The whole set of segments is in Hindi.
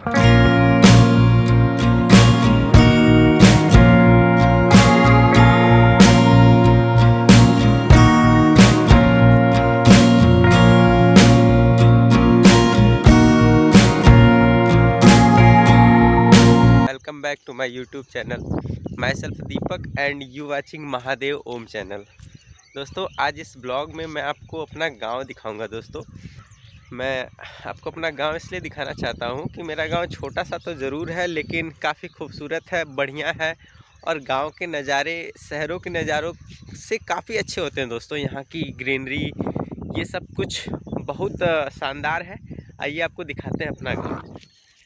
Welcome back to my YouTube channel. Myself Deepak and you watching Mahadev Om channel. दोस्तों, आज इस ब्लॉग में मैं आपको अपना गांव दिखाऊंगा। दोस्तों, मैं आपको अपना गांव इसलिए दिखाना चाहता हूं कि मेरा गांव छोटा सा तो ज़रूर है, लेकिन काफ़ी खूबसूरत है, बढ़िया है। और गांव के नज़ारे शहरों के नज़ारों से काफ़ी अच्छे होते हैं। दोस्तों, यहाँ की ग्रीनरी, ये सब कुछ बहुत शानदार है। आइए आपको दिखाते हैं अपना गाँव।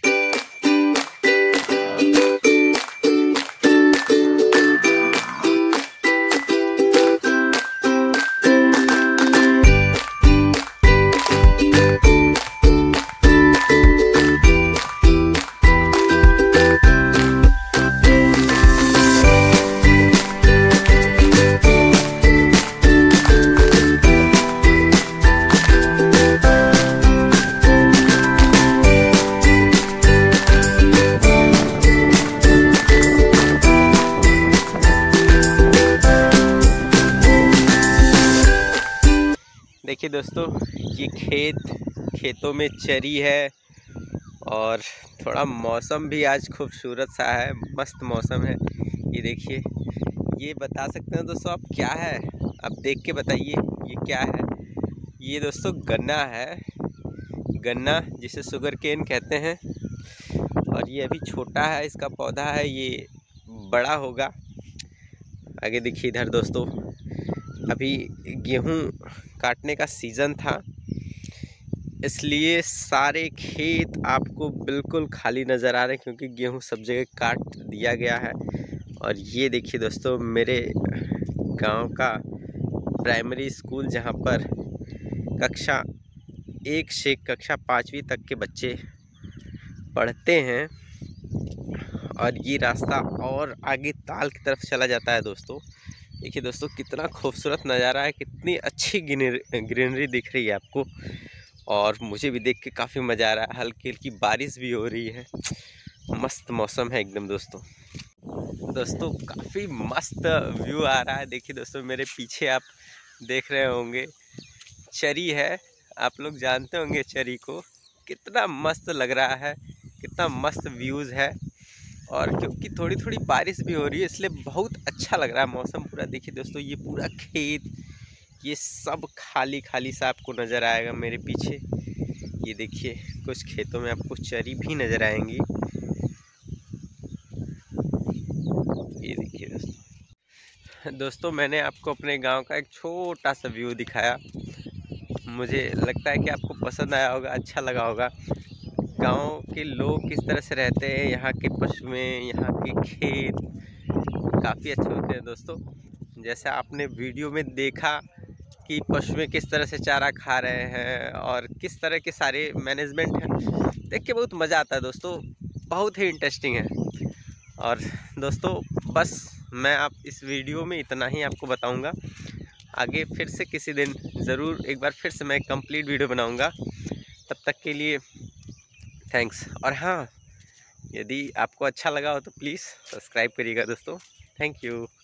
देखिए दोस्तों, ये खेतों में चरी है और थोड़ा मौसम भी आज खूबसूरत सा है, मस्त मौसम है। ये देखिए, ये बता सकते हैं दोस्तों आप क्या है? आप देख के बताइए ये क्या है। ये दोस्तों गन्ना है, गन्ना जिसे शुगर केन कहते हैं। और ये अभी छोटा है, इसका पौधा है, ये बड़ा होगा। आगे देखिए इधर दोस्तों, अभी गेहूं काटने का सीज़न था, इसलिए सारे खेत आपको बिल्कुल खाली नज़र आ रहे हैं, क्योंकि गेहूं सब जगह काट दिया गया है। और ये देखिए दोस्तों, मेरे गांव का प्राइमरी स्कूल, जहां पर कक्षा 1 से कक्षा 5वीं तक के बच्चे पढ़ते हैं। और ये रास्ता और आगे ताल की तरफ चला जाता है। दोस्तों देखिए दोस्तों, कितना खूबसूरत नज़ारा है, कितनी अच्छी ग्रीनरी दिख रही है आपको। और मुझे भी देख के काफ़ी मज़ा आ रहा है, हल्की हल्की बारिश भी हो रही है, मस्त मौसम है एकदम। दोस्तों काफ़ी मस्त व्यू आ रहा है। देखिए दोस्तों, मेरे पीछे आप देख रहे होंगे चरी है, आप लोग जानते होंगे चरी को। कितना मस्त लग रहा है, कितना मस्त व्यूज़ है। और क्योंकि थोड़ी थोड़ी बारिश भी हो रही है, इसलिए बहुत अच्छा लग रहा है मौसम पूरा। देखिए दोस्तों, ये पूरा खेत, ये सब खाली खाली सा आपको नज़र आएगा मेरे पीछे। ये देखिए, कुछ खेतों में आपको चरी भी नज़र आएंगी। ये देखिए दोस्तों, मैंने आपको अपने गांव का एक छोटा सा व्यू दिखाया। मुझे लगता है कि आपको पसंद आया होगा, अच्छा लगा होगा। गांव के लोग किस तरह से रहते हैं, यहाँ के पशुएं, यहाँ के खेत काफ़ी अच्छे होते हैं। दोस्तों, जैसे आपने वीडियो में देखा कि पशुएं किस तरह से चारा खा रहे हैं और किस तरह के सारे मैनेजमेंट हैं, देख के बहुत मज़ा आता है। दोस्तों बहुत ही इंटरेस्टिंग है। और दोस्तों बस मैं आप इस वीडियो में इतना ही आपको बताऊंगा। आगे फिर से किसी दिन ज़रूर एक बार फिर से मैं कंप्लीट वीडियो बनाऊंगा। तब तक के लिए थैंक्स। और हाँ, यदि आपको अच्छा लगा हो तो प्लीज़ सब्सक्राइब करिएगा दोस्तों। Thank you.